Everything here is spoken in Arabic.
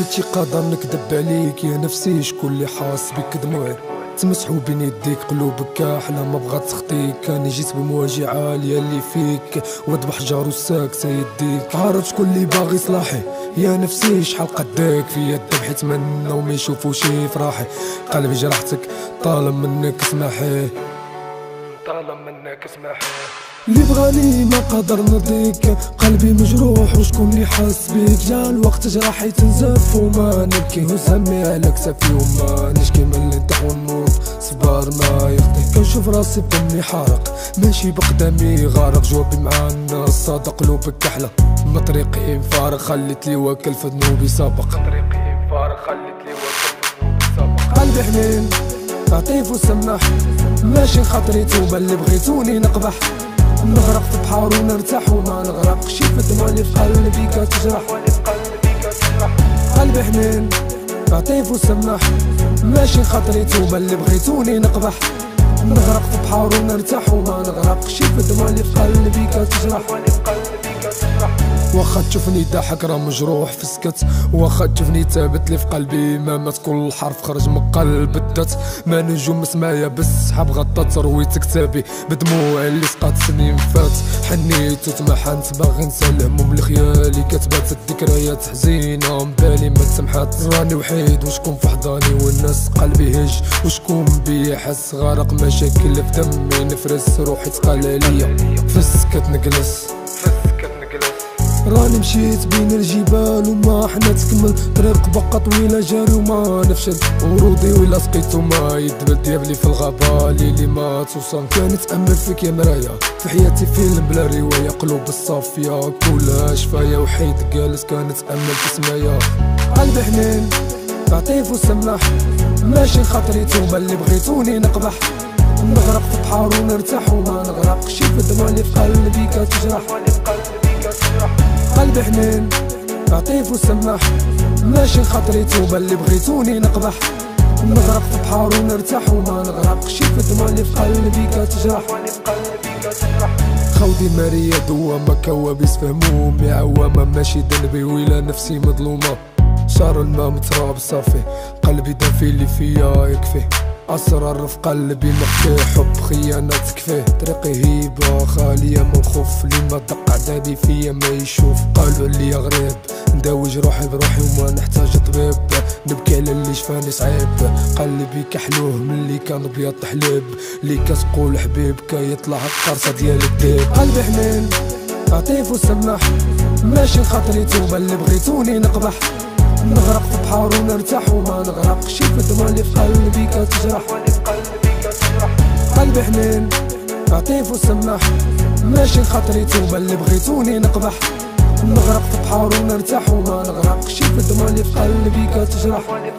قلتي قدر نكذب عليك يا نفسي، شكون اللي حاس بك دموعي تمسحو بين يديك قلوبك احلى ما بغات تخطيك. انا جيت بمواجع عاليه اللي فيك وذبح حجر وساكته يديك. عارف شكون اللي باغي صلاحي يا نفسي، شحال قداك فيا الذبح يتمنى وما يشوفوش فرحي. قلبي جرحتك طالب منك اسمحي، طالب منك اسمحي. اللي بغاني ما قدر نرضيك، قلبي مجروح وشكون اللي حاس بيك. جا الوقت جراحي تنزف وما نبكي، وسمي على كتافي وما نشكي من اللي نطيح ونوض صبار ما يخطي. كنشوف راسي بدمي حارق ماشي بقدامي غارق، جوابي مع الناس صادق قلوبك احلى. ما طريقي فارغ خليت لي واكل في ذنوبي سابق، طريقي فارغ خليت لي واكل في ذنوبي سابق. قلبي حنين عطيف وسماح، ماشي خاطري توبه اللي بغيتوني نقبح. نغرق في بحار ونرتاح وما نغرقش في دموع اللي في قلبي كتجرح. قلبي حنين عطيف وسماح، ماشي خاطري توبه اللي بغيتوني نقبح. نغرق في بحار ونرتاح وما نغرقش في دموع اللي في قلبي كتجرح. واخا تشوفني ضاحك راه مجروح في سكت، واخا تشوفني ثابت لي في قلبي ما مات كل حرف خرج من قلب الدت. ما نجوم سمايا بالسحاب غطات رويت كتابي بدموع اللي سقات سنين فات. حنيت وتمحنت باغي نسى الهموم لخيالي كتبات الذكريات حزينه مبالي ما تسمحات. راني وحيد وشكون في حضاني والناس قلبي هج، وشكون بيا حس غارق مشاكل في دمي نفرس روحي تقال عليا في السكت نجلس. راني مشيت بين الجبال وما حنا تكمل طريق بقى طويله جاري وما نفشل. ورودي ولا سقيتو ما يدبل ديابلي في الغابه ليلي ما توصل. كانت امل فيك يا مرايا في حياتي فيلم بلا روايه، قلوب الصافيه كلها شفايه وحيد جالس كانت امل في سمايا. قلبي حنين عطيف وسماح، ماشي خاطري توبه اللي بغيتوني نقبح. نغرق في بحار ونرتاح وما نغرقش في دموع اللي في قلبي كتجرح. قلبي حنين عطيف وسماح، ماشي خاطري توبه اللي بغيتوني نقبح. نغرق في بحار ونرتاح وما نغرقش في دموع اللي في قلبي كتجرح. خودي ماريا دوامة كوابيس فهمومي عوامة ماشي ذنبي ويلا نفسي مظلومة. شعر الماء متراب صافي قلبي دافي اللي فيا يكفي. أسرار في قلبي مخفي حب خيانة تكفيه. طريقي هيبة خالية من خوف اللي ما دق عدادي فيا ما يشوف. قالوا لي غريب نداوج روحي بروحي وما نحتاج طبيب. نبكي على اللي شفاني صعيب، قلبي كحلوه من اللي كان بيض حليب. اللي كتقول حبيب كيطلع القرصة ديال الديب. قلبي حنين عطيف وسماح، ماشي خاطري توبه اللي بغيتوني نقبح. نغرق في بحار ونرتاح وما نغرقش في دموع اللي في قلبي كتجرح. قلبي حنين عطيف وسماح، ماشي خاطري توبه اللي بغيتوني نقبح. نغرق في بحار ونرتاح وما نغرقش في دموع اللي في قلبي كتجرح.